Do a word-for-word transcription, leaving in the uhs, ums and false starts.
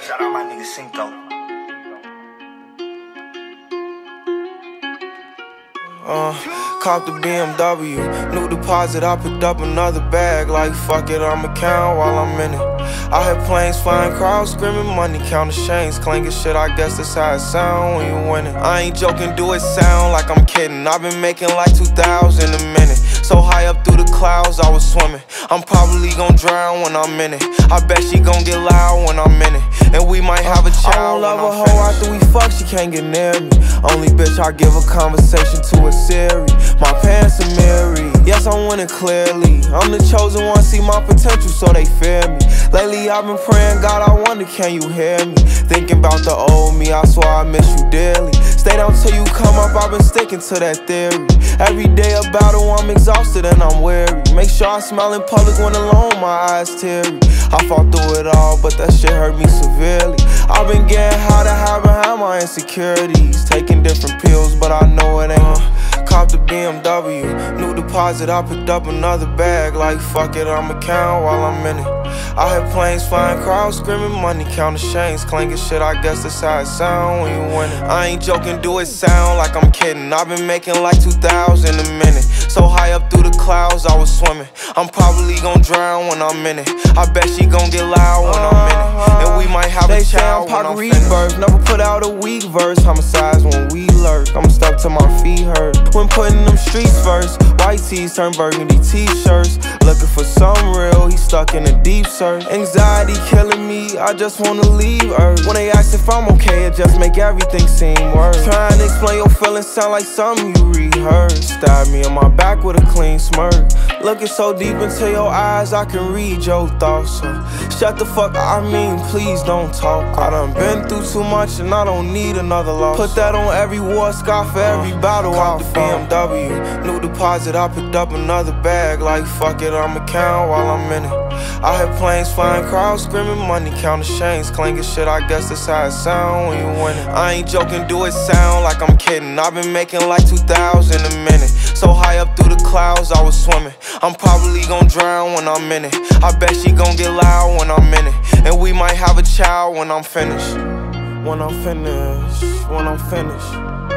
Shout out my nigga Cinco. Uh, caught the B M W, new deposit, I picked up another bag. Like fuck it, I'ma count while I'm in it. I had planes flying, crowds screaming, money counting chains, clanking shit. I guess that's how it sound when you winning. I ain't joking, do it sound like I'm kidding. I've been making like two thousand a minute. So high up through the clouds, I was swimming. I'm probably gon' drown when I'm in it. I bet she gon' get loud when I'm in it. And we might have a child. I don't love a hoe after we fuck, she can't get near me. Only bitch I give a conversation to is Siri. My pants are mirrored. Yes, I'm winning clearly. I'm the chosen one, see my potential, so they fear me. Lately I've been praying, God, I wonder, can you hear me? Thinking about the old me, I swear I miss you dearly. Stay down till you come up, I've been sticking to that theory. Every day a battle, I'm exhausted and I'm weary. Make sure I smile in public when alone, my eyes teary. I fought through it all, but that shit hurt me severely. I've been getting high to hide behind my insecurities. Taking different pills, but I know it ain't uh, Cop the B M W, new deposit, I picked up another bag. Like fuck it, I'ma count while I'm in it. I had planes flying, crowds screaming, money counting chains, clanking shit. I guess that's how it sound when you winning. I ain't joking, do it sound like I'm kidding. I've been making like two thousand a minute. So high up through the clouds, I was swimming. I'm probably gon' drown when I'm in it. I bet she gon' get loud when I'm in it. And we might have a child when I'm finished. Never put out a weak verse, homicides when we lurk. I'm stuck till my feet hurt. When putting them streets first, white tees turn burgundy t-shirts. Looking for some real, he stuck in a deep search. Anxiety killing me, I just wanna leave Earth. When they ask if I'm okay, it just make everything seem worse. Trying to explain your feelings sound like something you rehearsed. Stab me in my back with a clean smirk. Looking so deep into your eyes, I can read your thoughts. So shut the fuck, I mean please don't talk. I done been through too much and I don't need another loss. Put that on every war scar for every battle. Cop the B M W, new deposit, I picked up another bag. Like fuck it, I'ma count while I'm in it. I had planes flying, crowds screaming, money counting chains, clanking shit. I guess that's how it sound when you winning. I ain't joking, do it sound like I'm kidding. I've been making like two thousand a minute. So high up through the clouds, I was swimming. I'm probably gon' drown when I'm in it. I bet she gon' get loud when I'm in it. And we might have a child when I'm finished. When I'm finished, when I'm finished.